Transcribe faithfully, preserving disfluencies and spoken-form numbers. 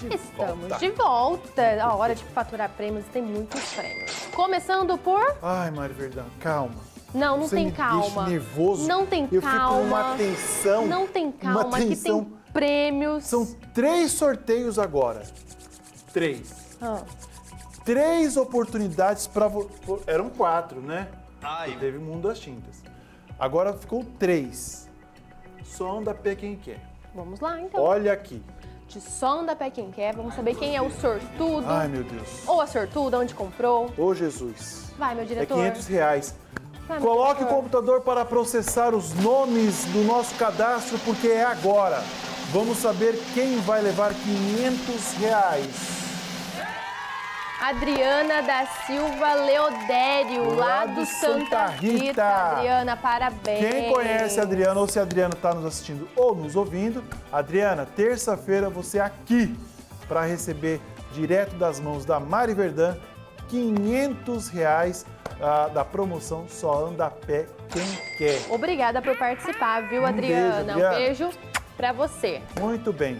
de Estamos volta. de volta. A hora de faturar prêmios, tem muitos prêmios. Começando por... Ai, Mari Verdão, calma. Não, não Você tem me calma. deixa nervoso. Não tem Eu calma. fico com uma tensão. Não tem calma, uma que tensão. tem prêmios. São três sorteios agora. Três. Ah. Três oportunidades para... Vo... Eram quatro, né? Ai. Teve o Mundo das Tintas. Agora ficou três. Só anda pé quem quer. Vamos lá, então. Olha aqui. De só anda pé quem quer. Vamos saber quem é o sortudo. Ai, meu Deus. Ou a sortuda, onde comprou. Ô, Jesus. Vai, meu É diretor. quinhentos reais. Vai, meu Coloque o diretor. computador para processar os nomes do nosso cadastro, porque é agora. Vamos saber quem vai levar quinhentos reais. Adriana da Silva Leodério, lá, Lá do do Santa, Santa Rita. Rita. Adriana, parabéns. Quem conhece a Adriana ou se a Adriana está nos assistindo ou nos ouvindo, Adriana, terça-feira você aqui para receber direto das mãos da Mari Verdão quinhentos reais ah, da promoção Só Anda a Pé Quem Quer. Obrigada por participar, viu, Um Adriana? beijo, Adriana. Um beijo pra você. Muito bem.